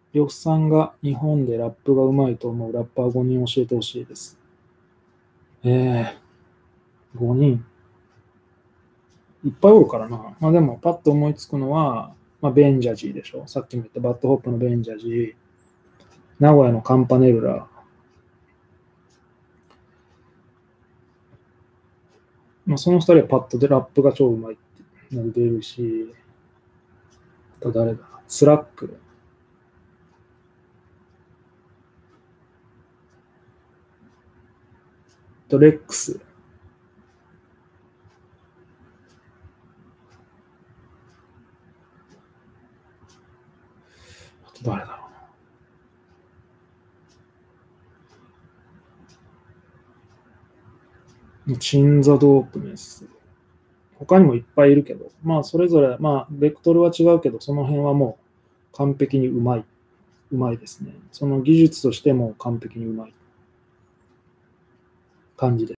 呂布さんが日本でラップがうまいと思うラッパー5人教えてほしいです。5人。いっぱいおるからな。まあでも、パッと思いつくのは、まあ、ベンジャジーでしょ。さっきも言ったバッドホップのベンジャジー、名古屋のカンパネルラ。まあ、その2人はパッとでラップが超うまいっての出るし、あと誰だスラック。とレックス。あと誰だろうな。チンザドープネス。他にもいっぱいいるけど、まあそれぞれ、まあベクトルは違うけど、その辺はもう完璧にうまいですね。その技術としても完璧にうまい感じです。